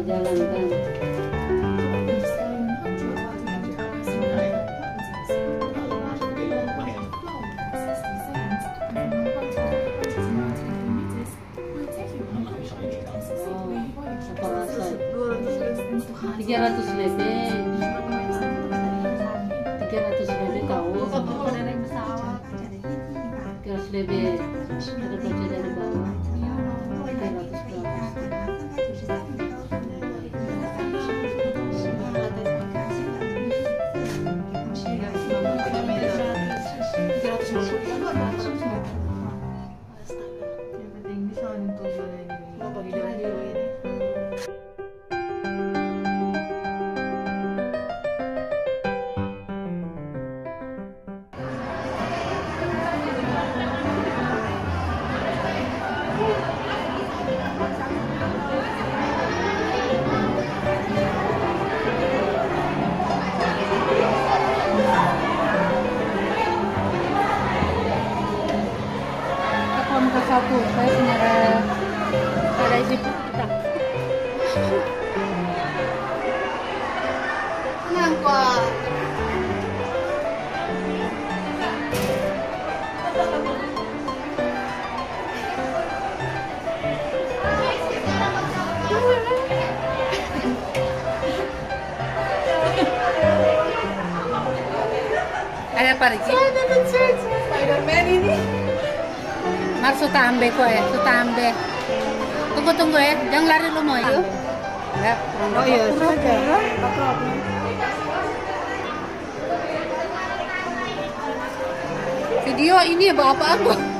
jalan kan. Oh, 300 lebih. 300 lebih tahu. 300 lebih. Ada baca dari bawah. 300 berapa? Satu, saya punya ada isi kita. Kenapa? Ada apa lagi? Spider-Man ini. Mas sutambe kok ya, sutambe. Tunggu ya, jangan lari lu mau ya. Ya, Oh iya, saja. Video ini apa-apa aku.